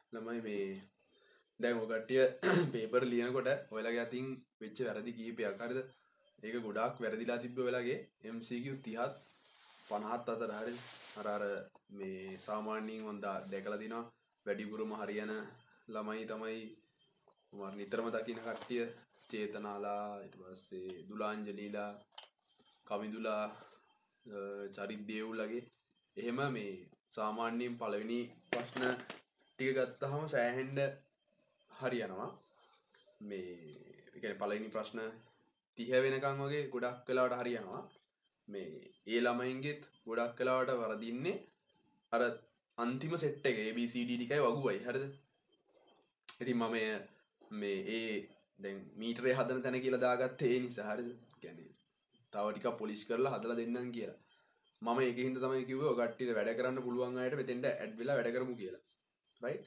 ළමයි මේ දැන් ඔය කට්ටිය පේපර් ලියනකොට ඔයාලගේ අතින් වෙච්ච වැරදි කීපයක් හරිද? ඒක ගොඩාක් වැරදිලා තිබ්බ ඔයාලගේ MCQ 30ත් 50ත් අතර හරිද? අර මේ සාමාන්‍යයෙන් මම දැකලා තිනවා වැඩිපුරම හරියන ළමයි තමයි මම නිතරම දකින්න කට්ටිය චේතනාලා ඊට පස්සේ දුලාංජලිලා කවිදුලා චරිත් දේවුලගේ එහෙම මේ සාමාන්‍යයෙන් පළවෙනි ප්‍රශ්න ටික ගත්තාම සෑහෙන්න හරියනවා මේ ඒ කියන්නේ පළවෙනි ප්‍රශ්න 30 වෙනකන් වගේ ගොඩක් වෙලාවට හරියනවා මේ ඒ ළමයින්ගෙත් ගොඩක් වෙලාවට වරදින්නේ අර අන්තිම සෙට් එක ABCD ටිකයි වගුවයි හරිද ඉතින් මම මේ ඒ දැන් මීටරේ හදන තැන කියලා දාගත්තේ ඒ නිසා හරිද කියන්නේ තව ටිකක් පොලිෂ් කරලා හදලා දෙන්නම් කියලා මම ඒකින්ද තමයි කිව්වේ ඔය කට්ටියට වැඩ කරන්න පුළුවන් අයට මෙතෙන්ට ඇඩ් වෙලා වැඩ කරමු කියලා රයිට්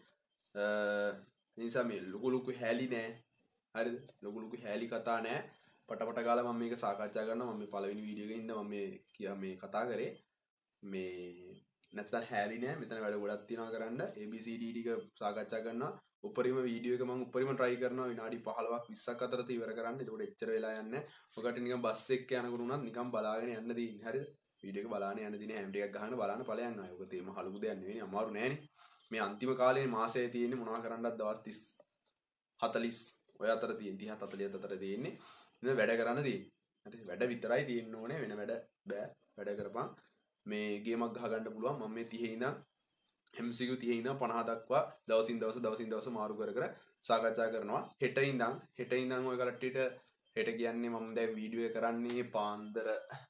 නිසා මේ ලොකු හැලි නෑ හරිද ලොකු හැලි කතා නෑ පට ගාලා මම මේක සාකච්ඡා කරනවා මම මේ පළවෙනි වීඩියෝ එකේ ඉඳන් මම මේ කතා කරේ මේ නැත්තම් හැලි නෑ මෙතන වැඩ ගොඩක් තියෙනවා කරන්න ABCD ටික සාකච්ඡා කරනවා උපරිම වීඩියෝ එක මම උපරිම try කරනවා විනාඩි 15ක් 20ක් අතරත ඉවර කරන්න ඒකට එච්චර වෙලා යන්නේ ඔකට නිකන් බස් එකක යනකොට උනත් නිකන් බලාගෙන යන්න දෙන්නේ හරිද වීඩියෝ එක බලාගෙන යන්න දිනේ හැම ටිකක් ගහන බලන්න ඵලයන් ආයේ ඔක තේම හලුකු දෙයක් නෙවෙයි අමාරු නෑනේ මේ අන්තිම කාලේ මාසයේ තියෙන්නේ මොනවා කරන්නත් දවස් 30 40 ඔය අතර තියෙන 30 40 අතර තියෙන්නේ ඉතින් වැඩ කරන්න තියෙන්නේ හරි වැඩ විතරයි තියෙන්න ඕනේ වෙන වැඩ බෑ වැඩ කරපන් මේ ගේමක් ගහ ගන්න පුළුවන් මම මේ 30 ඉඳන් MCQ 30 ඉඳන් 50 දක්වා දවසින් දවස මාරු කර සාකච්ඡා කරනවා හෙට ඉඳන් ඔය කට්ටියට හෙට කියන්නේ මම දැන් වීඩියෝ එක කරන්නේ පාන්දර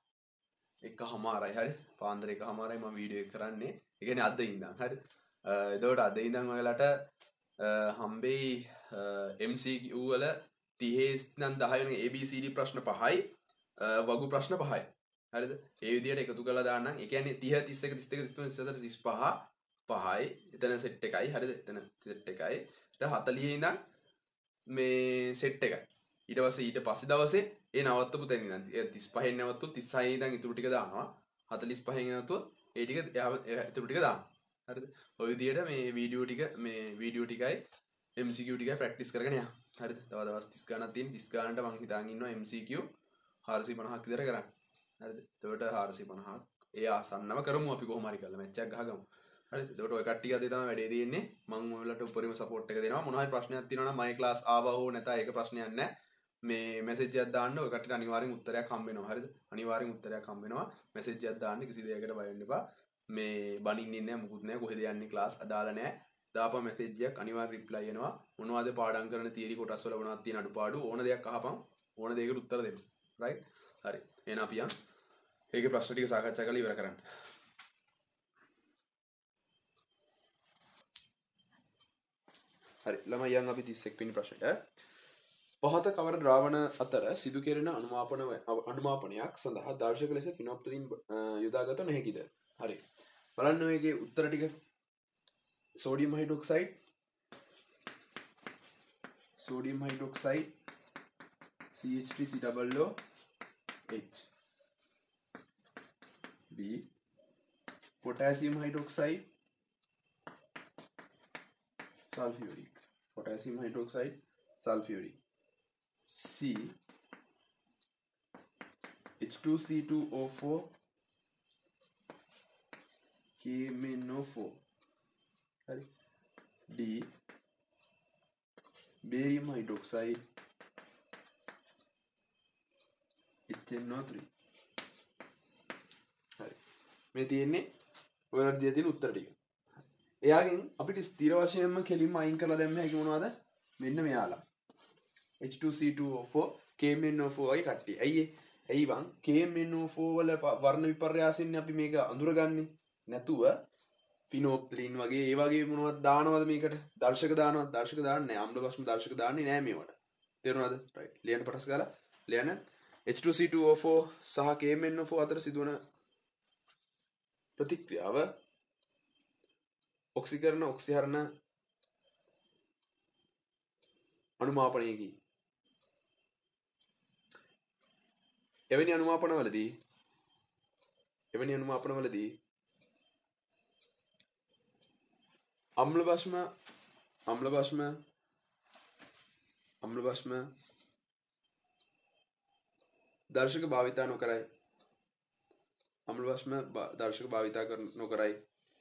1:00යි හරි පාන්දර 1:00යි මම වීඩියෝ එක කරන්නේ ඒ කියන්නේ අද ඉඳන් හරි එතකොට අද ඉඳන් ඔයාලට හම්බෙයි MCQ වල 30 ඉඳන් 10 වෙනි ABCD ප්‍රශ්න 5යි වගු ප්‍රශ්න 5යි හරිද ඒ විදිහට එකතු කරලා දාන්නම් ඒ කියන්නේ 30 31 32 33 34 35 5යි එතන සෙට් එකයි හරිද එතන සෙට් එකයි ඊට 40 ඉඳන් මේ සෙට් එකයි ඊට පස්සේ දවසේ ඒ නවත්තපු තැන ඉඳන් 35 නවත්තුත් 36 ඉඳන් ඉතුරු ටික දානවා 45 නවත්තුත් ඒ ටික ඉතුරු ටික දානවා හරිද ඔය විදිහට මේ වීඩියෝ ටිකයි MCQ ටිකයි ප්‍රැක්ටිස් කරගෙන යන්න හරිද තව දවස් 30 ගණන් තියෙන 30 ගණන්ට මම හිතාගෙන ඉන්නවා MCQ 450ක් විතර කරන්න හරිද එතකොට 450ක් ඒ ආසන්නම කරමු අපි කොහොම හරි කරලා මැච් එකක් ගහගමු හරිද එතකොට ඔය කට්ටිය අද තමයි වැඩේ තියෙන්නේ මම ඔයාලට උපරිම සපෝට් එක දෙනවා මොනවා හරි ප්‍රශ්නයක් තියෙනවා නම් මගේ ක්ලාස් ආවා හෝ නැතා ඒක ප්‍රශ්නයක් නැහැ මේ මැසේජ් එකක් දාන්න ඔය කට්ටියට අනිවාර්යෙන් උත්තරයක් හම්බ වෙනවා හරිද අනිවාර්යෙන් උත්තරයක් හම්බ වෙනවා මැසේජ් එකක් දාන්න කිසි දෙයකට බය වෙන්න එපා මේ බනින්නේ නැහැ මුකුත් නැහැ කොහෙද යන්නේ ක්ලාස් අදාළ නැහැ දාපන් මැසේජ් එකක් අනිවාර්යෙන් රිප්ලයි එනවා මොනවද පාඩම් කරන තියරි කොටස් වල මොනවද තියෙන අඩුපාඩු ඕන දෙයක් අහපන් ඕන දෙයකට උත්තර දෙන්න රයිට් හරි එහෙනම් අපි යන් ඒකේ ප්‍රශ්න ටික සාකච්ඡා කරලා ඉවර කරන්න හරි ළමයි යන් අපි 31 වෙනි ප්‍රශ්නෙට පහත කවර ද්‍රාවණ අතර සිදු කෙරෙන අනුමාපනයක් සඳහා දර්ශක ලෙස ෆිනොප්තලින් යොදාගත නොහැකිද හරි බලන්න ඔයගේ උත්තර ටික sodium hydroxide CH3COOH B potassium hydroxide sulfuric C H2C2O4 KMnO4 हरी D barium hydroxide HNO3 හරි මේ තියෙන්නේ ඔයාලට දෙය තියෙන උත්තර ටික එයාගෙන් අපිට ස්ථිර වශයෙන්ම කෙලින්ම අයින් කරලා දැම්ම හැකි මොනවද මෙන්න මෙයාලා H2C2O4 KMnO4 වගේ කට්ටිය ඇයි බං KMnO4 වල වර්ණ විපර්යාසයෙන් අපි මේක අඳුරගන්නේ නැතුව ෆිනෝප්තලින් වගේ ඒ වගේ මොනවද දානවද මේකට දර්ශක දානවද දර්ශක දාන්නේ නැහැ අම්ල භස්ම දර්ශක දාන්නේ නැහැ මේවට තේරුණාද රයිට් ලියන්න පටස් ගාලා ලියන්න H2C2O4 සහ KMnO4 අතර සිදුවන ප්‍රතික්‍රියාව ඔක්සිකරණ ඔක්සිහරණ අනුමාපනයකි එවැනි අනුමාපනවලදී අම්ල භස්ම අම්ල භස්ම දර්ශක භාවිතා නොකරයි. අම්ල භස්ම දර්ශක භාවිතා නොකරයි.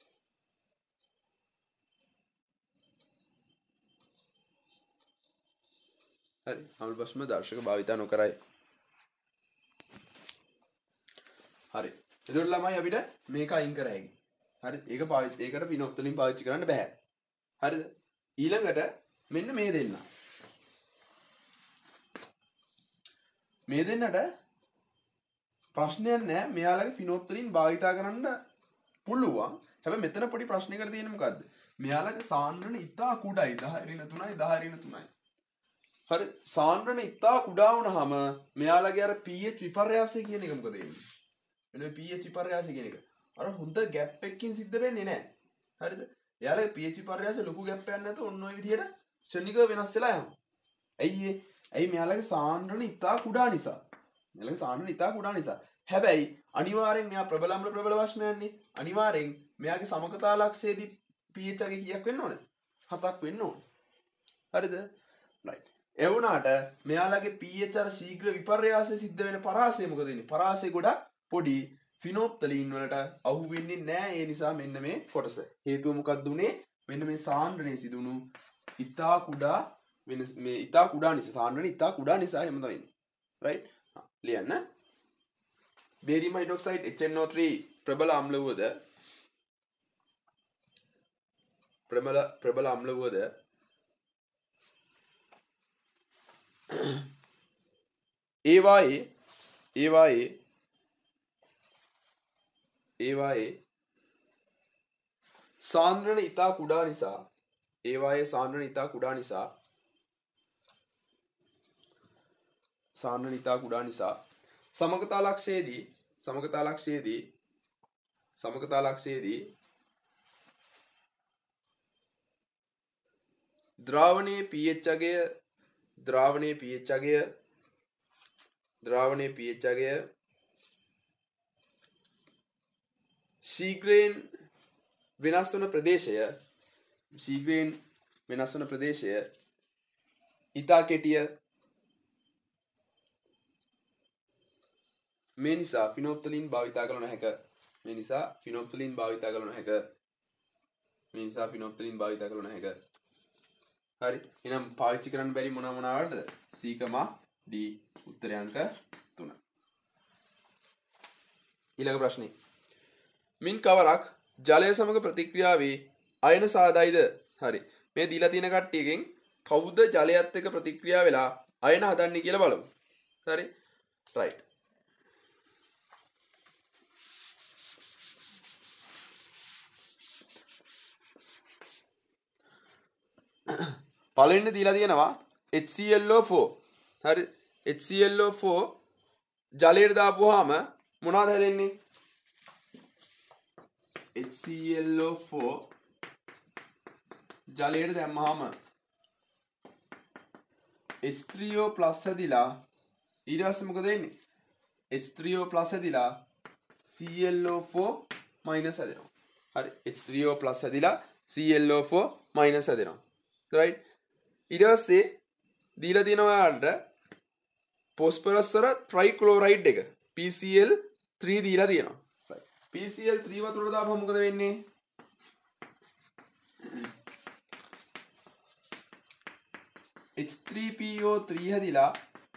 හරි අම්ල භස්ම දර්ශක භාවිතා නොකරයි. හරි එතකොට ළමයි අපිට මේක අයින් කර හැකියි. හරි ඒකට පිනොප්තලින් පාවිච්චි කරන්න බෑ. හරිද? ඊළඟට මෙන්න මේ දෙන්න. මේ දෙන්නට ප්‍රශ්නයක් නැහැ. මෙයාලගේ ෆිනොප්තලින් භාවිතා කරන්න පුළුවන්. හැබැයි මෙතන පොඩි ප්‍රශ්නයකට තියෙන්නේ මොකද්ද? මෙයාලගේ සාන්ද්‍රණ ඉතා කුඩායි 10^3. හරි සාන්ද්‍රණ ඉතා කුඩා වුණාම මෙයාලගේ අර pH විපර්යාසය කියන එක මොකද වෙන්නේ? එනේ pH විපර්යාසය කියන එක අර හොඳ ગેප් එකකින් සිද්ධ වෙන්නේ නැහැ. හරිද? එයාලගේ pH විපර්යාසය ලොකු ગેප් එකක් නැතුව ඔන්න ඔය විදිහට ක්ෂණිකව වෙනස් වෙලා යනවා. ඇයි මෙයාලගේ සාන්ද්‍රණ ඉතා කුඩා නිසා. හැබැයි අනිවාර්යෙන් මෙයා ප්‍රබල අම්ල ප්‍රබල වස්නයන්නේ. අනිවාර්යෙන් මෙයාගේ සමකතා ලක්ෂයේදී pH එක කීයක් වෙන්න ඕනේ? 7ක් වෙන්න ඕනේ. හරිද? right. ඒ වුණාට මෙයාලගේ pH අර ශීඝ්‍ර විපර්යාසය සිද්ධ වෙන පරාසය මොකද වෙන්නේ? පරාසය ගොඩක් පොඩි ෆිනොප්තලීන් වලට අහු වෙන්නේ නැහැ. ඒ නිසා මෙන්න මේ කොටස. හේතුව මොකක්ද උනේ? මෙන්න මේ සාන්ද්‍රණය සිදුණු ඉතා කුඩා වෙන මේ ඉතා කුඩා නිසා සාන්ද්‍රණය ඉතා කුඩා නිසා එහෙම තමයි. right? ලියන්න. බේරියම් හයිඩ්‍රොක්සයිඩ් HNO3 ප්‍රබල අම්ල වුවද ප්‍රබල අම්ල වුවද ඒවායේ සාන්ද්‍රණ ඉතා කුඩා නිසා සමකතා ලක්ෂයේදී ද්‍රාවණයේ pH අගය ශීඝ්‍රයෙන් වෙනස් වන ප්‍රදේශය ඉතා කෙටිය. මේ නිසා ෆිනොප්තලින් භාවිතා කළ නොහැක. හරි එහෙනම් පාවිච්චි කරන්න බැරි මොනවාටද? C, D උත්තරය අංක 3. ඊළඟ ප්‍රශ්නේ. මින් කවරක් ජලය සමග ප්‍රතික්‍රියාවේ අයන සාදයිද? හරි මේ දීලා තියෙන කට්ටියකින් කවුද ජලයත් එක්ක ප්‍රතික්‍රියා වෙලා අයන හදන්නේ කියලා බලමු. හරි right. පළවෙනි දීලා තියෙනවා HClO4. හරි HClO4 ජලයට දාපුවාම මොනවද හැදෙන්නේ? HClO4 ජලයට දැම්මහම H3O+ හැදිලා ඊට පස්සේ මොකද වෙන්නේ? H3O+ හැදිලා ClO4- හැදෙනවා. හරි H3O+ හැදිලා ClO4- හැදෙනවා. right. ඊට පස්සේ දීලා තියෙනවා ඔයාලට phosphorus වල trichloride එක PCl3 දීලා තියෙනවා. right. PCl3 වතුරට දාපුවම මොකද වෙන්නේ? H3PO3 හැදිලා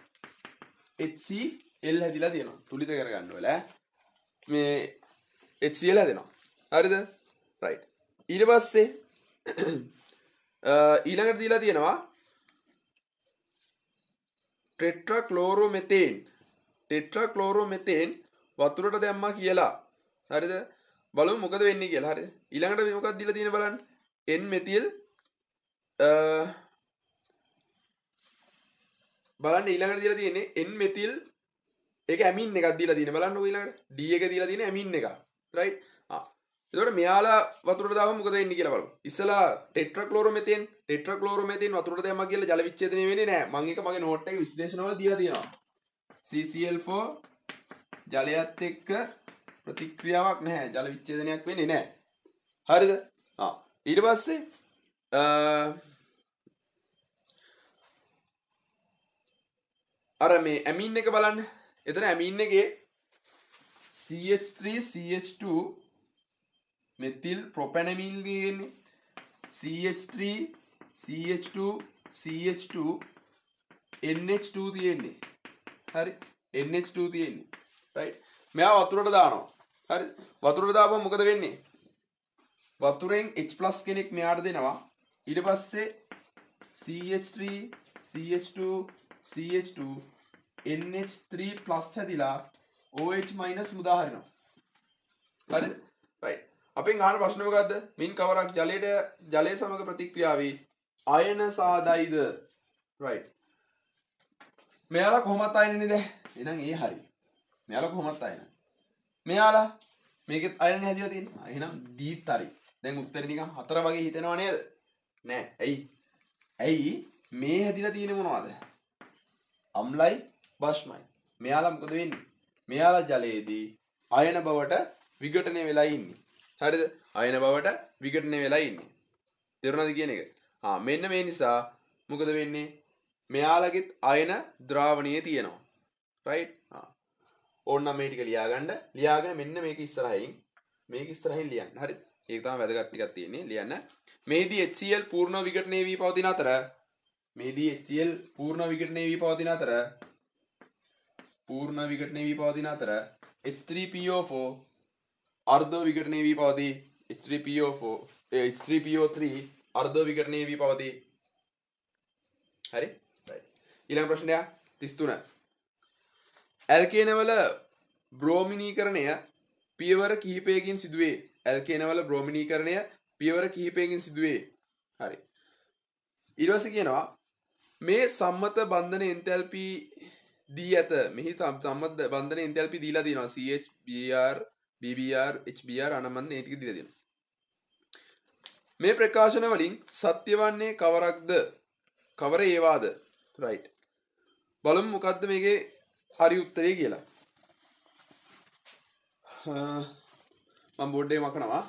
HCl හැදිලා තියෙනවා. තුලිත කරගන්න ඕනේ. මේ HCl හැදෙනවා. හරිද? right. ඊට පස්සේ ඊළඟට දීලා තියෙනවා ටෙට්‍රාක්ලෝරෝමෙතේන් වතුරට දැම්මා කියලා. හරිද? බලමු මොකද වෙන්නේ කියලා. හරිද? ඊළඟට මොකක්ද දීලා තියෙන්නේ බලන්න. N-මෙතිල් බලන්න ඊළඟට දීලා තියෙන්නේ N-මෙතිල් ඒක ඇමින් එකක් දීලා තියෙන්නේ. බලන්නකො ඊළඟට D එක දීලා තියෙන්නේ ඇමින් එක. right? එතකොට මෙයාලා වතුරට දාපුවම මොකද වෙන්නේ කියලා බලමු. ඉස්සලා ටෙට්‍රාක්ලෝරෝමෙතේන් වතුරට දැම්මා කියලා ජල විච්ඡේදනය වෙන්නේ නැහැ. මම ඒක මගේ නෝට් එකේ විශ්ලේෂණවල දීලා තියෙනවා. CCl4 ජලයත් එක්ක ප්‍රතික්‍රියාවක් නැහැ. ජල විච්ඡේදනයක් වෙන්නේ නැහැ. හරිද? ඊට පස්සේ අර මේ ඇමීන් එක බලන්න. එතන ඇමීන් එකේ CH3 CH2 මෙතිල් ප්‍රොපැනමීන් තියෙන්නේ. CH3 CH2 CH2 NH2 තියෙන්නේ. හරි. NH2 තියෙන්නේ. right. මෙයා වතුරට දානවා. හරි. වතුරට දාපුවම මොකද වෙන්නේ? වතුරෙන් H+ කෙනෙක් මෙයාට දෙනවා. ඊට පස්සේ CH3 CH2 CH2 NH3+ හැදිලා OH- මුදා හරිනවා. හරිද? right. අපෙන් අහන ප්‍රශ්නේ මොකද්ද? මින් කවරක් ජලයේ සමග ප්‍රතික්‍රියාවේ අයන සාදයිද? right. මෙයාලා කොහොමත් අයනනේ දැන්. එහෙනම් ඒ හරි. මෙයාලා කොහොමත් අයන. මෙයාලා මේකෙත් අයන හැදිලා තියෙනවා. එහෙනම් Dත් හරි. දැන් උත්තරේ නිකන් 4 වගේ හිතෙනව නේද? නෑ. ඇයි මේ හැදිලා තියෙන්නේ මොනවද? අම්ලයි බෂ්මයි. මෙයාලා මොකද වෙන්නේ? මෙයාලා ජලයේදී අයන බවට විඝටනය වෙලා ඉන්නේ. හරිද? අයන බවට විඝටනය වෙලා ඉන්නේ. තේරුණාද කියන එක? මෙන්න මේ නිසා මොකද වෙන්නේ? මෙයාලගෙත් අයන ද්‍රාවණයේ තියෙනවා. right? ඕන්නම් මේ ටික ලියාගන්න. ලියාගෙන මෙන්න මේක ඉස්සරහින් ලියන්න. හරිද? ඒක තමයි වැදගත් ටිකක් තියෙන්නේ. ලියන්න. මේදී HCl පූර්ණ විඝටනය වී පවතින අතර H3PO4 අර්ධ විඝටනය වී පවතී. H3PO3 අර්ධ විඝටනය වී පවතී. හරි? right. ඊළඟ ප්‍රශ්නය 33. ඇල්කේනවල බ්‍රෝමිනීකරණය පියවර කිහිපයකින් සිදුවේ. හරි. ඊට පස්සේ කියනවා මේ සම්මත බන්ධන එන්තැල්පි දී ඇත. මෙහි සම්මත බන්ධන එන්තැල්පි දීලා තියෙනවා. CH BR BBR HBR අනමන්න ඒ ටික දීලා තියෙනවා. මේ ප්‍රකාශන වලින් සත්‍ය වන්නේ කවර ඒවාද? right. බලමු මොකද්ද මේකේ හරි උත්තරේ කියලා. මම බෝඩ් එකේ මකනවා.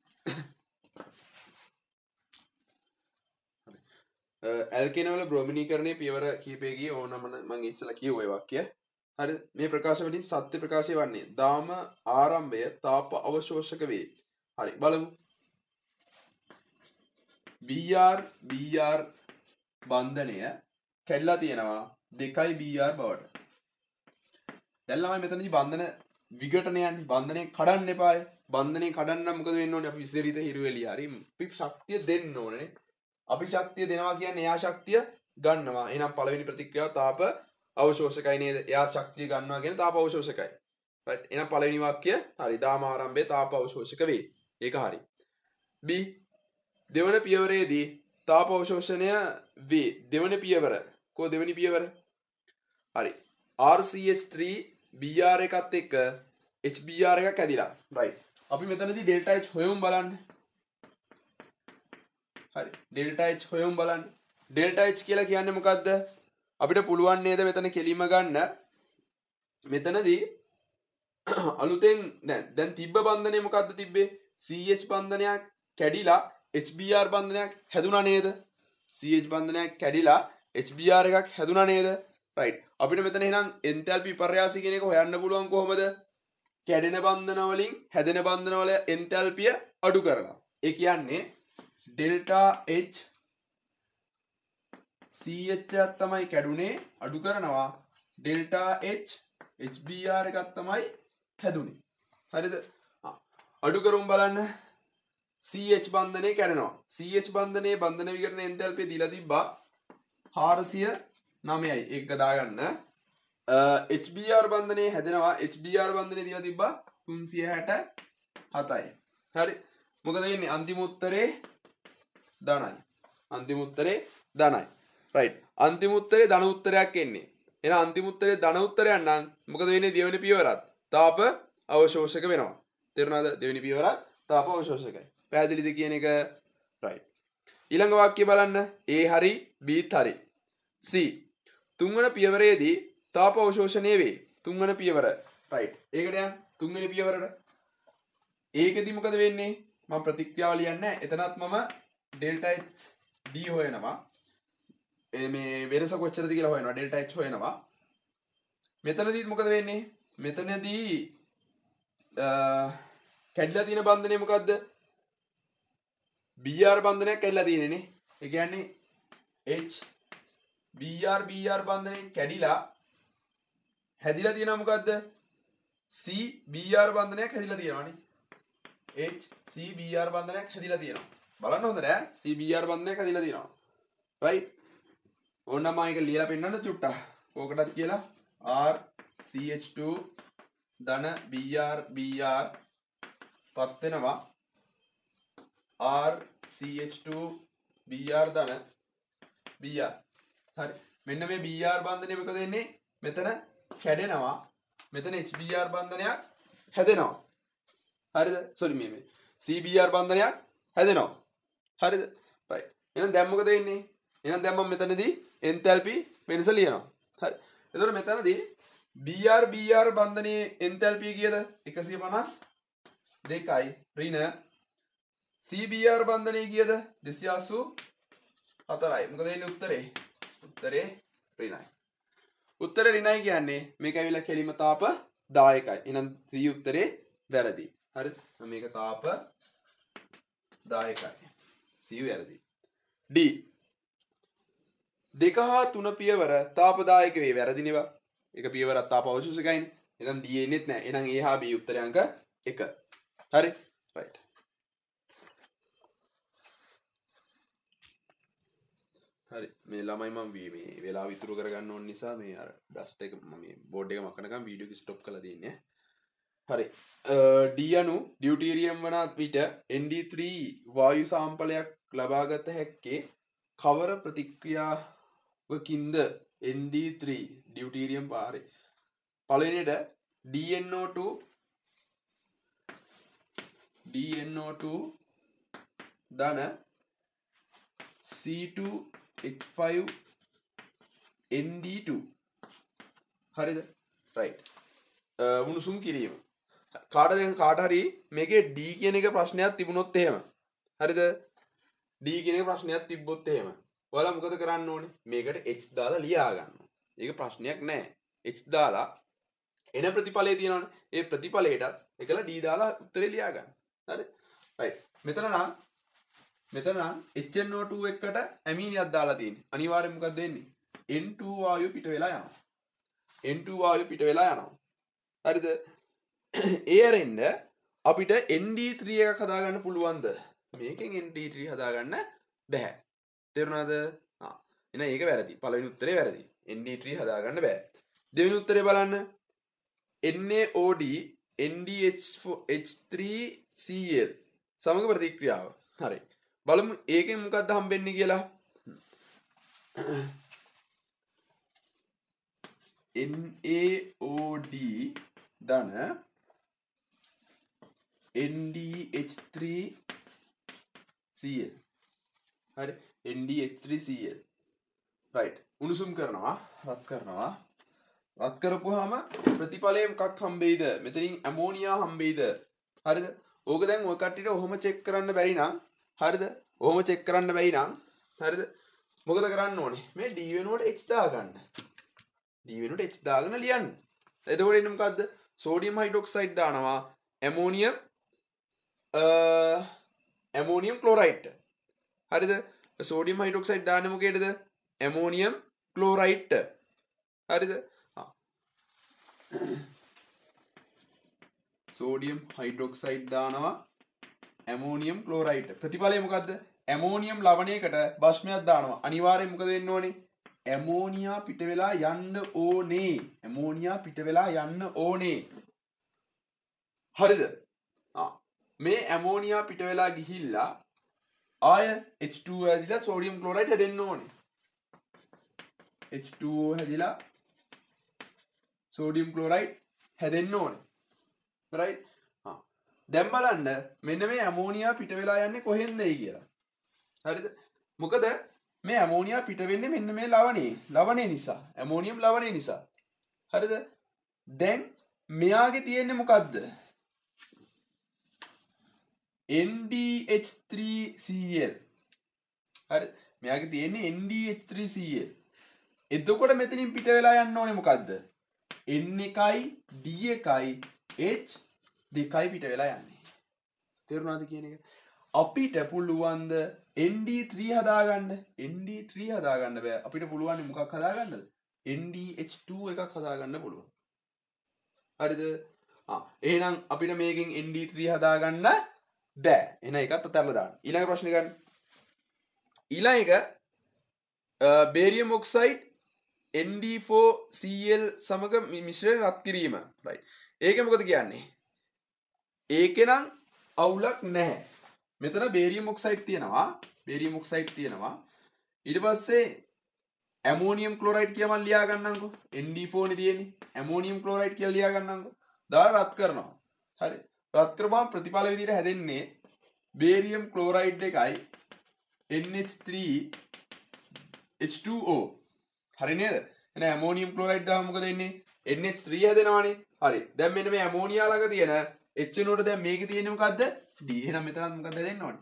ඇල්කේනවල බ්‍රෝමිනීකරණයේ පියවර කිහිපයකී ඕනම මම ඉස්සලා කියුවා ඒ වාක්‍ය. හරි. මේ ප්‍රකාශ වලින් සත්‍ය ප්‍රකාශය වන්නේ දාම ආරම්භය තාප අවශෝෂක වේ. හරි. බලමු. BR බන්ධනය කැඩලා තියෙනවා 2 BR බවට. දැන් ළමයි මෙතනදී බන්ධන විඝටනයන් බන්ධනේ කඩන්න එපාය. බන්ධනේ කඩන්න මොකද වෙන්න ඕනේ? අපි විසිරිත හිරුවෙලිය හරි අපි ශක්තිය දෙන්න ඕනේ. අපි ශක්තිය දෙනවා කියන්නේ එයා ශක්තිය ගන්නවා. එහෙනම් පළවෙනි ප්‍රතික්‍රියාව තාප අවශෝෂකයි නේද? එයා ශක්තිය ගන්නවා කියන්නේ තාප අවශෝෂකයි. right. එහෙනම් පළවෙනි වාක්‍ය හරි. දාම ආරම්භයේ තාප අවශෝෂක වේ. ඒක හරි. B දෙවන පියවරේදී තාප අවශෝෂණය වේ. දෙවන පියවර. කො දෙවනි පියවර? හරි. RCH3 BR එකත් එක්ක HBR එකක් ඇදිලා. right. අපි මෙතනදී delta H හොයමු බලන්න. හරි. delta H හොයමු බලන්න. delta H කියලා කියන්නේ මොකද්ද? අපිට පුළුවන් නේද මෙතන කෙලිම ගන්න. මෙතනදී අලුතෙන් දැන් තිබ්බ බන්ධනය මොකද්ද තිබ්බේ? CH බන්ධනයක් කැඩිලා HBR බන්ධනයක් හැදුනා නේද? CH බන්ධනයක් කැඩිලා HBR එකක් හැදුනා නේද? right. අපිට මෙතන එහෙනම් එන්තැල්පි විපර්යාසය කියන එක හොයන්න පුළුවන් කොහොමද? කැඩෙන බන්ධන වලින් හැදෙන බන්ධන වල එන්තැල්පිය අඩු කරලා. ඒ කියන්නේ delta H CH එකක් තමයි කැඩුනේ අඩු කරනවා. delta H HBR එකක් තමයි හැදුනේ. හරිද? අඩු කරමු බලන්න. CH බන්ධනය කැඩෙනවා. CH බන්ධනයේ බන්ධන විකරණ එන්තැල්පිය දීලා තිබ්බා 409යි. ඒක දාගන්න. HBR බන්ධනයේ හැදෙනවා. HBR බන්ධනයේ දීලා තිබ්බා 367යි. හරි. මොකද වෙන්නේ? අන්තිම උත්තරේ ධනයි. right. අන්තිම උත්තරේ ධන උත්තරයක් එන්නේ. එහෙනම් අන්තිම උත්තරේ ධන උත්තරයක් නම් මොකද වෙන්නේ? දෙවෙනි පියවරත් තාප අවශෝෂක වෙනවා. තේරුණාද? දෙවෙනි පියවරත් තාප අවශෝෂකයි. පැහැදිලිද කියන එක? right. ඊළඟ වාක්‍ය බලන්න. A හරි B හරි. C තුන්වන පියවරේදී තාප අවශෝෂණය වේ. තුන්වන පියවර. right. ඒකට යන්න තුන්වෙනි පියවරට. ඒකෙදි මොකද වෙන්නේ? මම ප්‍රතික්‍රියාව ලියන්නේ. එතනත් මම delta H D හොයනවා. මේ වෙනස කොච්චරද කියලා හොයනවා. delta H හොයනවා. මෙතනදී මොකද වෙන්නේ? මෙතනදී කැඩිලා තියෙන බන්ධනය මොකද්ද? BR බන්ධනයක් කැඩිලා තියෙන්නේ නේ. ඒ කියන්නේ H BR බන්ධනය කැඩිලා හැදිලා තියෙනවා මොකද්ද? C BR බන්ධනයක් හැදිලා තියෙනවානේ. H C BR බන්ධනයක් හැදිලා තියෙනවා. බලන්න හොඳට ඈ. C BR බන්ධනයක් හැදිලා තියෙනවා. right? ඕනනම් මම ඒක ලියලා පෙන්නන්න චුට්ටක්. ඕකටත් කියලා R CH2 ධන BR පත් වෙනවා R CH2 BR ධන BR. හරි. මෙන්න මේ BR බන්ධනය මොකද වෙන්නේ? මෙතන කැඩෙනවා. මෙතන HBr බන්ධනයක් හැදෙනවා. හරිද? sorry මේ CBr බන්ධනයක් හැදෙනවා. හරිද? right. එහෙනම් දැන් මොකද වෙන්නේ? එහෙනම් දැන් මම මෙතනදී එන්තැල්පි වෙනස ලියනවා. හරි. එතකොට මෙතනදී BR බන්ධනයේ එන්තැල්පි කීයද? 152යි ඍණ CBr බන්ධනයේ කීයද? 284යි. මොකද එන්නේ උත්තරේ? උත්තරේ ඍණයි. උත්තර ඍණයි කියන්නේ මේක ඇවිල්ලා කෙලිම තාප 10යි. එහෙනම් C උත්තරේ වැරදි. හරිද? මේක තාප 10යි. C වැරදි. D 2 හා 3 පියවර තාපදායක වේ. වැරදිනවා. එක පියවරක් තාප අවශෝෂකයිනේ. එහෙනම් D එන්නේත් නැහැ. එහෙනම් A හා B උත්තරේ අංක 1. හරි? right. හරි. මේ ළමයි මම මේ වෙලාව ඉතුරු කරගන්න ඕන නිසා මේ අර ඩස්ට් එක මම මේ බෝඩ් එක මකනකම් වීඩියෝ එක ස්ටොප් කරලා දෙන්නේ. හරි. D අණු ඩියුටීරියම් වන විට ND3 වායු සාම්පලයක් ලබාගත හැක්කේ කවර ප්‍රතික්‍රියාවකින්ද? ND3 ඩියුටීරියම් පාරේ පළවෙනියට DNO2 ධන C2H5ND2. හරිද? right. උණුසුම් කිරීම. කාට හරි මේකේ D කියන එක ප්‍රශ්නයක් තිබුණොත් එහෙම. හරිද? D කියන එක ප්‍රශ්නයක් තිබ්බොත් එහෙම. ඔයාලා මොකද කරන්න ඕනේ? මේකට H දාලා ලියා ගන්න. ඒක ප්‍රශ්නයක් නෑ. H දාලා එන ප්‍රතිඵලය තියෙනවනේ. ඒ ප්‍රතිඵලයටත් එකලා D දාලා උත්තරේ ලියා ගන්න. හරි? right. මෙතන නම් HNO2 එකට ඇමීනියක් දාලා තියෙන්නේ. අනිවාර්යෙන් මොකක්ද වෙන්නේ? N2 වායුව පිට වෙලා යනවා. N2 වායුව පිට වෙලා යනවා. හරිද? ඒ අරින්න අපිට ND3 එකක් හදාගන්න පුළුවන්ද? මේකෙන් ND3 හදාගන්න බැහැ. තේරුණාද? එහෙනම් ඒක වැරදි. පළවෙනි උත්තරේ වැරදි. ND3 හදාගන්න බෑ. දෙවෙනි උත්තරේ බලන්න. NaOD NDH3Cl සමග ප්‍රතික්‍රියාව. හරි. බලමු ඒකෙන් මොකක්ද හම්බෙන්නේ කියලා. NaOD ධන NDH3Cl. හරි. NDH3Cl. right. උණුසුම් කරනවා, රත් කරනවා. රත් කරපුවාම ප්‍රතිඵලය මොකක් හම්බෙයිද? මෙතනින් ඇමෝනියා හම්බෙයිද? හරිද? ඕක දැන් ඔය කට්ටියට ඔහොම චෙක් කරන්න බැරි නම්, හරිද? ඔහොම චෙක් කරන්න බැරි නම්, හරිද? මොකද කරන්න ඕනේ? මේ D වෙනුවට H දාගන්න. D වෙනුවට H දාගෙන ලියන්න. එතකොට එන්නේ මොකද්ද? සෝඩියම් හයිඩ්‍රොක්සයිඩ් දානවා ඇමෝනියම් ක්ලෝරයිඩ්. හරිද? සෝඩියම් හයිඩ්‍රොක්සයිඩ් දාන්නේ මොකේද? Ammonium chloride. හරිද? සෝඩියම් හයිඩ්‍රොක්සයිඩ් දානවා ඇමෝනියම් ක්ලෝරයිඩ්. ප්‍රතිඵලය මොකද්ද? ඇමෝනියම් ලවණයකට භස්මයක් දානවා. අනිවාර්යෙන් මොකද වෙන්න ඕනේ? ඇමෝනියා පිට වෙලා යන්න ඕනේ. ඇමෝනියා පිට වෙලා යන්න ඕනේ. හරිද? මේ ඇමෝනියා පිට වෙලා ගිහිල්ලා ආය H2O හැදිලා සෝඩියම් ක්ලෝරයිඩ් හැදෙන්න ඕනේ. H2O හැදිලා සෝඩියම් ක්ලෝරයිඩ් හැදෙන්න ඕනේ. right? දැන් බලන්න මෙන්න මේ ඇමෝනියා පිට වෙලා යන්නේ කොහෙන්දයි කියලා. හරිද? මොකද මේ ඇමෝනියා පිට වෙන්නේ මෙන්න මේ ලවණය නිසා. ඇමෝනියම් ලවණය නිසා. හරිද? දැන් මෙයාගේ තියෙන්නේ මොකද්ද? NDH3Cl. හරි? මෙයාගේ තියෙන්නේ NDH3Cl. එතකොට මෙතනින් පිට වෙලා යන්න ඕනේ මොකද්ද? N එකයි D එකයි H දෙකයි පිට වෙලා යන්නේ. තේරුණාද කියන එක? අපිට පුළුවන් ද ND3 හදාගන්න? ND3 හදාගන්න බෑ. අපිට පුළුවන් මොකක් හදාගන්නද? NDH2 එකක් හදාගන්න පුළුවන්. හරිද? එහෙනම් අපිට මේකෙන් ND3 හදාගන්න බෑ. එහෙනම් ඒකත් අතහැරලා දාන්න. ඊළඟ ප්‍රශ්නේ ගන්න. ඊළඟ එක බේරියම් ඔක්සයිඩ් ND4Cl සමග මිශ්‍රණය රත් කිරීම. right. ඒක මොකද කියන්නේ? ඒකේ නම් අවුලක් නැහැ. මෙතන බේරියම් ඔක්සයිඩ් තියෙනවා. බේරියම් ඔක්සයිඩ් තියෙනවා. ඊට පස්සේ ඇමෝනියම් ක්ලෝරයිඩ් කියලා මම ලියා ගන්නම්කෝ. ND4 නේ තියෙන්නේ. ඇමෝනියම් ක්ලෝරයිඩ් කියලා ලියා ගන්නම්කෝ. දාලා රත් කරනවා. හරි. රත් කරපුවාම ප්‍රතිඵල විදිහට හැදෙන්නේ බේරියම් ක්ලෝරයිඩ් එකයි NH3H2O. හරි නේද? එහෙනම් ඇමෝනියම් ක්ලෝරයිඩ් දාම මොකද වෙන්නේ? NH3 හැදෙනවානේ. හරි. දැන් මෙන්න මේ ඇමෝනියා ළඟ තියෙන HNO ට දැන් මේකේ තියෙන්නේ මොකද්ද? D. එහෙනම් මෙතනත් මොකක්ද හැදෙන්න ඕනේ?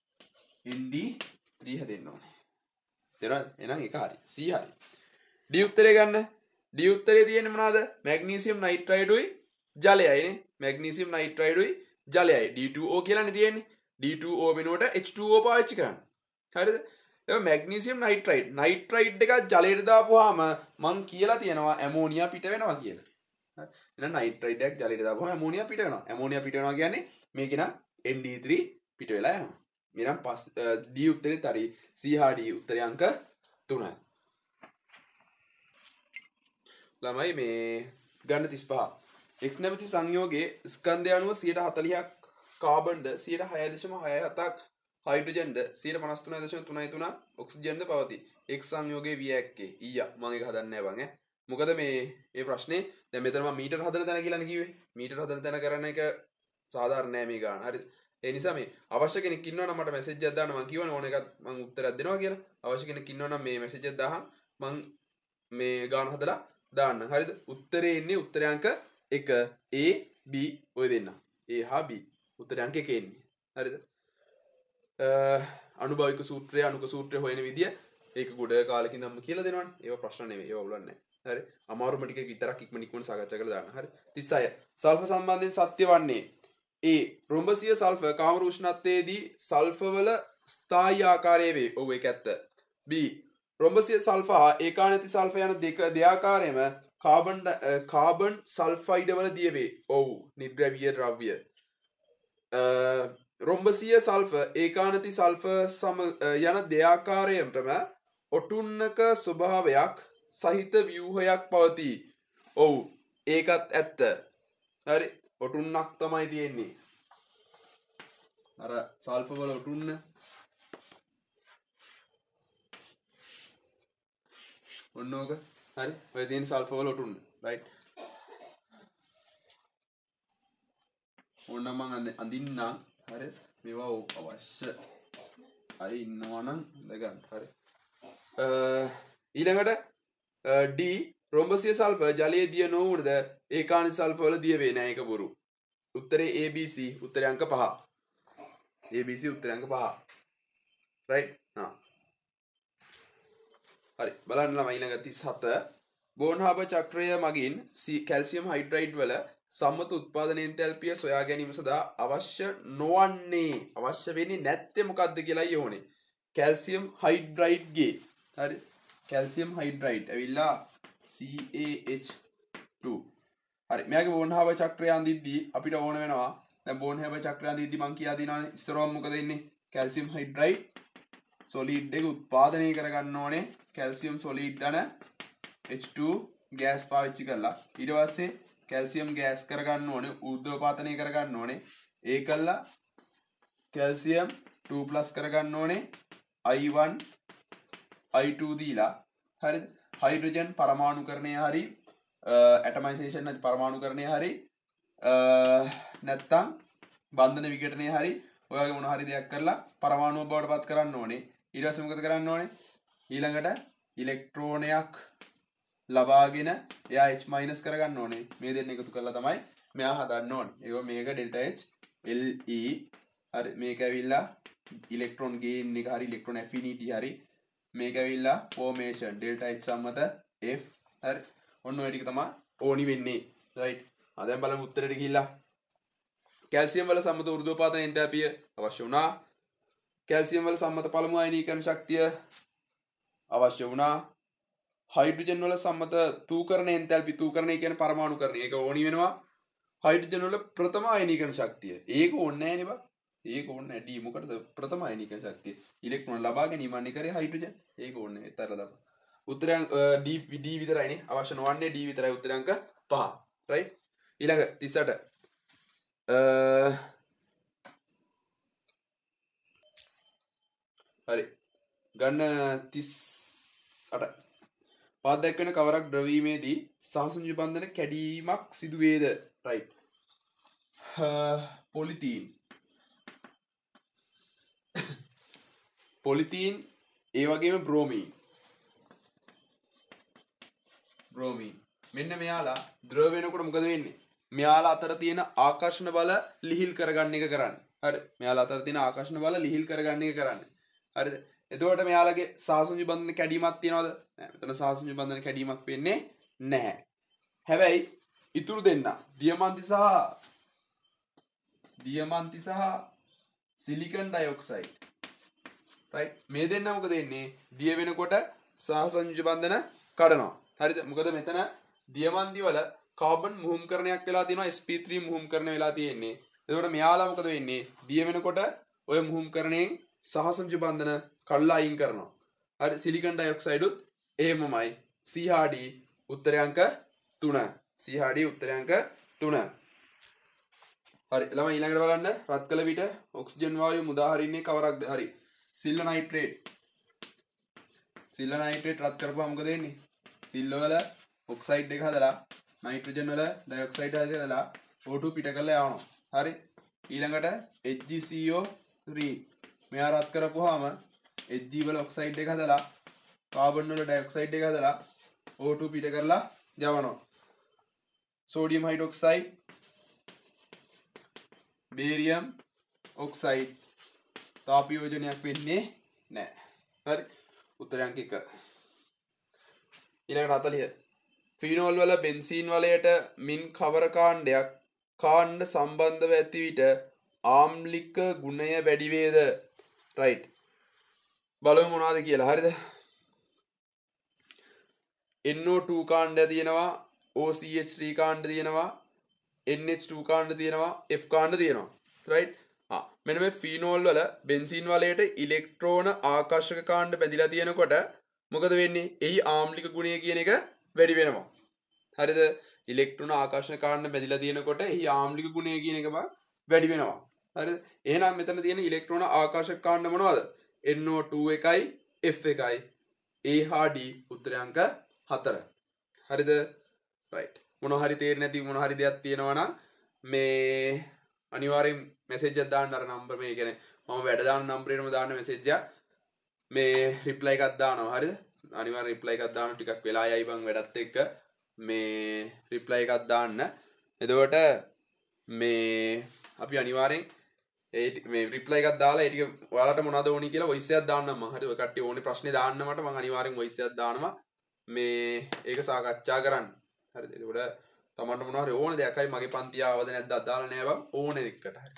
ND3 හැදෙන්න ඕනේ. තේරුණාද? එහෙනම් ඒක හරි. C හරි. D උත්තරේ ගන්න. D උත්තරේ තියෙන්නේ මොනවාද? මැග්නීසියම් නයිට්‍රයිඩුයි ජලයයිනේ. මැග්නීසියම් නයිට්‍රයිඩුයි ජලයයි. D2O කියලානේ තියෙන්නේ. D2O වෙනුවට H2O පාවිච්චි කරන්න. හරිද? ඒක මැග්නීසියම් නයිට්‍රයිඩ්. නයිට්‍රයිඩ් එක ජලයට දාපුවාම මං කියලා තියෙනවා ඇමෝනියා පිට වෙනවා කියලා. හරි. එහෙනම් නයිට්‍රයිඩ් එකක් ජලයට දාපුවාම ඇමෝනියා පිට වෙනවා. ඇමෝනියා පිට වෙනවා කියන්නේ මේක නම් ND3 පිට වෙලා යනවා. මෙනම් D උත්තරෙත් හරි. C හා D උත්තරේ අංක 3යි. ළමයි මේ ගන්න 35. X නැමැති සංයෝගයේ ස්කන්ධය අනුව 140ක් කාබන්ද 6.67ක් හයිඩ්‍රජන්ද 53.33 ඔක්සිජන්ද පවතී. X සංයෝගයේ V1 ඊයා මම ඒක හදන්නේ නැහැ බං ඈ. මොකද මේ ප්‍රශ්නේ දැන් මෙතන මම මීටර හදන තැන කියලානේ කිව්වේ. මීටර හදන තැන කරන එක සාධාරණ නෑ මේ ගාන. හරිද? ඒ නිසා මේ අවශ්‍ය කෙනෙක් ඉන්නවා නම් මට මැසේජ් එකක් දාන්න මම කියවනේ ඕන එකක් මම උත්තරයක් දෙනවා කියලා. අවශ්‍ය කෙනෙක් ඉන්නවා නම් මේ මැසේජ් එක දාහන් මම මේ ගාන හදලා දාන්න. හරිද? උත්තරේ ඉන්නේ උත්තරාංක 1 A B ඔය දෙන්න. A හා B උත්තරාංක 1 එන්නේ. හරිද? අනුභවික සූත්‍රය අනුක සූත්‍රය හොයන විදිය ඒක ගොඩ කාලෙකින් නම් කියලා දෙනවනේ. ඒව ප්‍රශ්න නෙමෙයි. ඒව උලන්නේ නැහැ. හරි. අමාරුම ටික විතරක් ඉක්මනින් සාකච්ඡා කරලා දාන්න. හරි. 36. සල්ෆර් සම්බන්ධයෙන් සත්‍ය වන්නේ A. රොම්බසිය සල්ෆර් කාමර උෂ්ණත්වයේදී සල්ෆර් වල ස්ථායී ආකාරය වේ. ඔව් ඒක ඇත්ත. B. රොම්බසිය සල්ෆර් හා ඒකානති සල්ෆර් යන දෙආකාරයේම කාබන් සල්ෆයිඩ වල දිය වේ. ඔව්. නිර්ද්‍රවීය ද්‍රව්‍ය. රොම්බසිය සල්ෆර් ඒකානති සල්ෆර් යන දෙආකාරයේම ඔටුන්නක ස්වභාවයක් සහිත ව්‍යුහයක් පවතී. ඔව් ඒකත් ඇත්ත. හරි. ඔටුන්නක් තමයි තියෙන්නේ. අර සල්ෆර් වල ඔටුන්න. ඔන්නෝක. හරි. ඔය තියෙන සල්ෆර් වල ඔටුන්න. රයිට්. ඕනනම් මම අඳින්නම්. හරි. මේවා අවශ්‍ය අය ඉන්නවා නම් ඉඳගන්න. හරි. ඊළඟට D රොම්බසිය සල්ෆර් ජලයේ දිය නොවුනද ඒකානති සල්ෆර් වල දිය වේ නෑ ඒක බොරු. උත්තරේ ABC උත්තරේ අංක 5. ABC උත්තරේ අංක 5. right? හරි බලන්න ළමයි ඊළඟ 37 බෝන්හාබර් චක්‍රය මගින් කැල්සියම් හයිඩ්‍රයිඩ් වල සම්මත උත්පාදන එන්තැල්පිය සොයා ගැනීම සඳහා අවශ්‍ය වෙන්නේ නැත්තේ මොකක්ද කියලායි ඕනේ. කැල්සියම් හයිඩ්‍රයිඩ්ගේ හරි කැල්සියම් හයිඩ්‍රයිඩ් ඇවිල්ලා CaH2 හරි මෙයාගේ බෝන්හාබර් චක්‍රය අඳිද්දී අපිට ඕන වෙනවා දැන් බෝන්හාබර් චක්‍රය අඳිද්දී මම කියා දිනවනේ ඉස්සරවම මොකද වෙන්නේ කැල්සියම් හයිඩ්‍රයිඩ් සොලිඩ් එක උත්පාදනය කරගන්න ඕනේ කැල්සියම් සොලිඩ් අන H2 ගෑස් පාවිච්චි කරලා ඊට පස්සේ කැල්සියම් ගෑස් කරගන්න ඕනේ ඌර්ධ්වපාතනය කරගන්න ඕනේ ඒකල්ලා කැල්සියම් 2+ කරගන්න ඕනේ I1 I2 දීලා හරිද හයිඩ්‍රජන් පරමාණුකරණය හරි ඇටමයිසේෂන් නැති පරමාණුකරණය හරි නැත්තම් බන්ධන විඝටනය හරි ඔය වගේ මොන හරි දෙයක් කරලා පරමාණුව බවට පත් කරන්න ඕනේ ඊට පස්සේ මොකද කරන්න ඕනේ ඊළඟට ඉලෙක්ට්‍රෝනයක් ලබාගෙන එයා H- කරගන්න ඕනේ මේ දෙන්න එකතු කරලා තමයි මෙයා හදන්න ඕනේ ඒක මේක ඩෙල්ටා H Le හරි මේක ඇවිල්ලා ඉලෙක්ට්‍රෝන ගේන් එක හරි ඉලෙක්ට්‍රෝන ඇෆිනිටි හරි මේක ඇවිල්ලා ෆෝමේෂන් ඩෙල්ටා H සම්මත F හරි ඔන්න ඔය ටික තමයි ඕනි වෙන්නේ right දැන් බලමු උත්තරෙට ගිහිල්ලා කැල්සියම් වල සම්මත ඌර්ධ්වපාතන එන්තාල්පිය අවශ්‍ය වුණා කැල්සියම් වල සම්මත පළමු අයනීකරණ ශක්තිය අවශ්‍ය වුණා හයිඩ්‍රජන් වල සම්මත තූකරණ එන්තාල්පි තූකරණය කියන්නේ පරමාණුකරණය ඒක ඕනි වෙනවා හයිඩ්‍රජන් වල ප්‍රථම අයනීකරණ ශක්තිය ඒක ඕනේ නැහැ නේ බා ඒක ඕනේ නැහැ D මොකටද ප්‍රථම අයනීකරණ ශක්තිය ඉලෙක්ට්‍රෝන ලබා ගැනීම අන්නේ කරේ හයිඩ්‍රජන් ඒක ඕනේ ඒතර දාපන් උත්තරයන් D විතරයිනේ අවශ්‍ය නොවන්නේ D විතරයි උත්තරයන්ක 5 right ඊළඟ 38 හරි ගන්න 38 පාද දැක්වෙන කවරක් ද්‍රවීමේදී සහසුන්ජ බන්ධන කැඩීමක් සිදු වේද right පොලිතීන් ඒ වගේම බ්‍රෝමීන් මෙන්න මෙයාලා ද්‍රව වෙනකොට මොකද වෙන්නේ මෙයාලා අතර තියෙන ආකර්ෂණ බල ලිහිල් කරගන්න එක කරන්නේ හරි මෙයාලා අතර තියෙන ආකර්ෂණ බල ලිහිල් කරගන්න එක කරන්නේ හරිද එතකොට මෙයාලගේ සහසුන්ජ බන්ධන කැඩීමක් තියනවද නෑ මෙතන සහසුන්ජ බන්ධන කැඩීමක් වෙන්නේ නැහැ හැබැයි ඉතුරු දෙන්න දියමන්ති සහ සිලිකන් ඩයොක්සයිඩ් right මේ දෙන්න මොකද වෙන්නේ දිය වෙනකොට සහසුන්ජ බන්ධන කඩනවා හරිද මොකද මෙතන දියමන්ති වල කාබන් මුහුම්කරණයක් වෙලා තියෙනවා sp3 මුහුම්කරණය වෙලා තියෙන්නේ එතකොට මෙයාලා මොකද වෙන්නේ දිය වෙනකොට ඔය මුහුම්කරණයෙන් සහසුන්ජ බන්ධන කඩලා අයින් කරනවා හරි සිලිකන් ඩයොක්සයිඩ් උත් එහෙමමයි CHD උත්තරයන්ක 3 CHD උත්තරයන්ක 3 හරි ළමයි ඊළඟට බලන්න රත් කළ විට ඔක්සිජන් වායුව මුදා හරින්නේ කවරක්ද හරි සිල්ව නයිට්‍රේට් රත් කරපුවා මොකද වෙන්නේ සිල්ව වල ඔක්සයිඩ් එක හදලා නයිට්‍රජන් වල ඩයොක්සයිඩ් හදලා O2 පිට කරලා යවනවා හරි ඊළඟට HgCO3 මෙයා රත් කරපුවාම Hg වල ඔක්සයිඩ් එක හදලා කාබන් වල ඩයොක්සයිඩ් එක හදලා O2 පිට කරලා යවනවා සෝඩියම් හයිඩ්‍රොක්සයිඩ් බේරියම් ඔක්සයිඩ් තාපයෝජනයක් වෙන්නේ නැහැ හරි උත්තරයන්ක 1 ඊළඟට 40 ෆීනෝල් වල බෙන්සීන් වලයට මින් කවර කාණ්ඩයක් කාණ්ඩ සම්බන්ධව ඇති විට ආම්ලික ගුණය වැඩි වේද right බලමු මොනවද කියලා හරිද NO2 කාණ්ඩය තියෙනවා OCH3 කාණ්ඩ තියෙනවා NH2 කාණ්ඩ තියෙනවා F කාණ්ඩ තියෙනවා right මෙන්න මේ ෆීනෝල් වල බෙන්සීන් වලයට ඉලෙක්ට්‍රෝන ආකර්ෂක කාණ්ඩ බැඳිලා තියෙනකොට මොකද වෙන්නේ එහි ආම්ලික ගුණය කියන එක වැඩි වෙනවා හරිද ඉලෙක්ට්‍රෝන ආකර්ෂණ කාණ්ඩ බැඳිලා තියෙනකොට එහි ආම්ලික ගුණය කියන එක වැඩි වෙනවා හරිද එහෙනම් මෙතන තියෙන ඉලෙක්ට්‍රෝන ආකර්ෂක කාණ්ඩ මොනවද NO2 එකයි F එකයි A හා D උත්තරයන්ක 4 හරිද right මොන හරි තේරෙන්නේ නැති මොන හරි දෙයක් තියෙනවා නම් මේ අනිවාර්යෙන් මෙසේජ් එකක් දාන්න අර නම්බර් මේ කියන්නේ මම වැඩ දාන නම්බරේටම දාන්න මෙසේජ් එක මේ රිප්ලයි එකක් දානවා හරිද අනිවාර්යෙන් රිප්ලයි එකක් දාන්න ටිකක් වෙලා යයි බං වැඩත් එක්ක මේ රිප්ලයි එකක් දාන්න එතකොට මේ අපි අනිවාර්යෙන් ඒ මේ රිප්ලයි එකක් දාලා ඒ ටික ඔයාලට මොනවද ඕනි කියලා වොයිස් එකක් දාන්නම් මම හරි ඔය කට්ටිය ඕනේ ප්‍රශ්නේ දාන්න මට මම අනිවාර්යෙන් වොයිස් එකක් දානවා මේ ඒක සාකච්ඡා කරන්න හරිද එතකොට තමන්ට මොනවා හරි ඕන දෙයක් හරි මගේ පන්ති ආවද නැද්ද අදාළ නෑ බං ඕන එකට හරි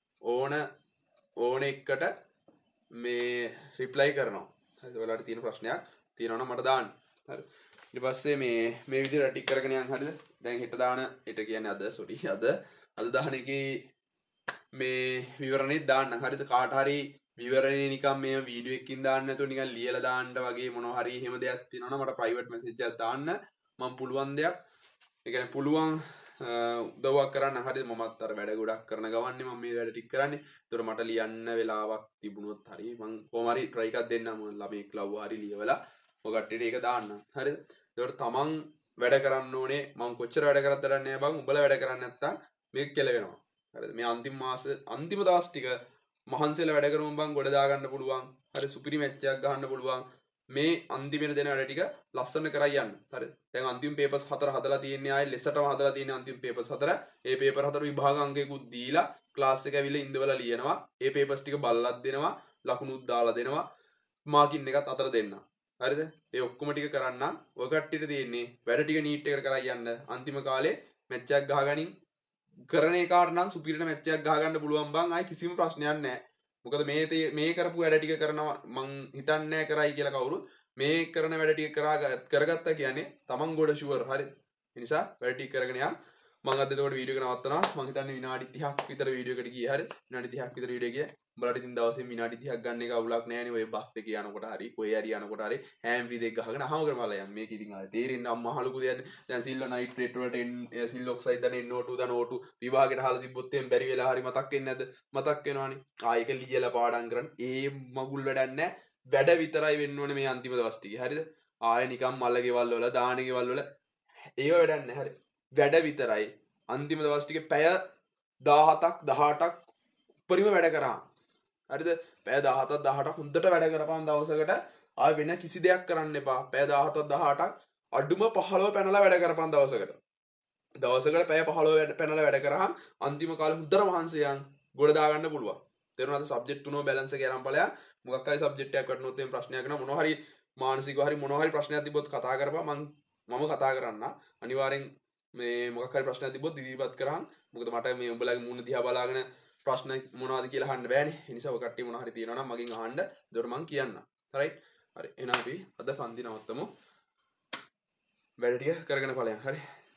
ඕන එකට මේ රිප්ලයි කරනවා හරිද ඔයාලට තියෙන ප්‍රශ්නයක් තියෙනවා නම් මට දාන්න හරි ඊට පස්සේ මේ විදිහට ටික් කරගෙන යන්න හරිද දැන් හෙට දාන හෙට කියන්නේ අද දාන එකේ මේ විවරණේ දාන්න හරිද කාට හරි විවරණේ නිකන් මේ වීඩියෝ එකකින් දාන්න නැතුව නිකන් ලියලා දාන්න වගේ මොනවා හරි එහෙම දෙයක් තියෙනවා නම් මට ප්‍රයිවට් මෙසේජ් එකක් දාන්න මම පුළුවන් දෙයක් ඒ කියන්නේ පුළුවන් උදව්වක් කරන්න හරිද මමත් අර වැඩ ගොඩක් කරන ගමන්නේ මම මේ වැඩ ටික කරන්නේ ඒතකොට මට ලියන්න වෙලාවක් තිබුණොත් හරි මම කොහොම හරි try එකක් දෙන්නම් මම ළමෙක් ලව්ව හරි ලියවලා ඔය කට්ටියට ඒක දාන්න හරිද ඒතකොට තමන් වැඩ කරන්න ඕනේ මම කොච්චර වැඩ කරත් වැඩක් නෑ බං උඹලා වැඩ කරන්නේ නැත්තම් මේක කෙලවෙනවා හරිද මේ අන්තිම දවස් ටික මහන්සියලා වැඩ කරමු බං ගොඩ දා ගන්න පුළුවන් හරි සුපිරි මැච් එකක් ගහන්න පුළුවන් මේ අන්තිමේට දෙන වැඩ ටික ලස්සන කරයි යන්න හරි දැන් අන්තිම පේපර්ස් 4 හදලා තියෙන්නේ ආයේ ලෙසටම හදලා තියෙන්නේ අන්තිම පේපර්ස් 4 ඒ පේපර් 4 විභාග අංකයකුත් දීලා ක්ලාස් එක ඇවිල්ලා ඉඳවලා ලියනවා ඒ පේපර්ස් ටික බලලත් දෙනවා ලකුණුත් දාලා දෙනවා මාකින් එකත් අතර දෙන්න හරිද? ඒ ඔක්කොම ටික කරන්න ඔය කට්ටියට තියෙන්නේ වැඩ ටික නීට් එකට කරා යන්න. අන්තිම කාලේ මැච් එකක් ගහගනින් කරන එකාට නම් සුපිරිට මැච් එකක් ගහගන්න පුළුවන් බං. ආයි කිසිම ප්‍රශ්නයක් නැහැ. මොකද මේ කරපු වැඩ ටික කරනවා මං හිතන්නේ නැහැ කරයි කියලා කවුරුත්. මේ කරන වැඩ ටික කරගත්තා කියන්නේ තමන් ගොඩ ෂුවර්. හරි. ඒ නිසා වැඩ ටික කරගෙන යන්න. මම අද එතකොට වීඩියෝ එක නවත්තනවා. මම හිතන්නේ විනාඩි 30ක් විතර වීඩියෝ එකට ගියේ. හරි. විනාඩි 30ක් විතර වීඩියෝ ගියේ. උඹලට ඉතින් දවසේ විනාඩි 30ක් ගන්න එක අවුලක් නෑනේ. ඔය බස් එකේ යනකොට හරි, කොහේ හරි යනකොට හරි හෑම් ෆ්‍රී දෙක ගහගෙන අහම කරමලා යන්න. මේක ඉතින් ආයේ තේරෙන්නේ අම්මා හලුකු දෙයක්. දැන් සිල්ව නයිට් රේට් වලට සිල් ඔක්සයිඩ් දන NO2 දන O2 විභාගයට හාලා තිබ්බොත් එහෙම බැරි වෙලා හරි මතක් වෙන්නේ නැද්ද? මතක් වෙනවනේ. ආයෙක ලියලා පාඩම් කරන්න. ඒ මගුල් වැඩක් නෑ. වැඩ විතරයි වෙන්න ඕනේ මේ අන්තිම දවස් ටිකේ. හරිද? ආයෙ නිකන් මල්ල ගෙවල් වල දාන ගෙවල් වල ඒව වැඩක් නෑ. හරි. වැඩ විතරයි. අන්තිම දවස් ටිකේ පැය 17ක් 18ක් උපරිම වැඩ කරා. හරිද? පැය 17ක් 18ක් හොඳට වැඩ කරපන් දවසකට. ආයෙ වෙන කිසි දෙයක් කරන්න එපා. පැය 17ක් 18ක් අඩුම 15 පැනලා වැඩ කරපන් දවසකට. දවසකට පැය 15 පැනලා වැඩ කරාම අන්තිම කාලේ හොඳට මහන්සියන් ගොඩ දාගන්න පුළුවන්. තේරුණාද? සබ්ජෙක්ට් තුනම බැලන්ස් එක අරන් බලයන්. මොකක් හරි සබ්ජෙක්ට් එකක් වටනොත් එම් ප්‍රශ්නයක් කරනවා මොනවා හරි මානසිකව හරි මොනවා හරි ප්‍රශ්නයක් තිබ්බොත් කතා කරපන්. මම කතා කරන්න. අනිවාර්යෙන් මේ මොකක් හරි ප්‍රශ්නයක් තිබ්බොත් ඉදිරිපත් කරාම. මොකද මට මේ උඹලගේ මූණ දිහා බලාගෙන ප්‍රශ්න මොනවද කියලා අහන්න බෑනේ. ඒ නිසා ඔය කට්ටිය මොනවා හරි තියෙනවා නම් මගෙන් අහන්න. ඒකට මම කියන්නම්. හරි. හරි. එහෙනම් අපි අද පන්ති නවත්තමු. වැඩ ටික කරගෙන ඵලයන්. හරි.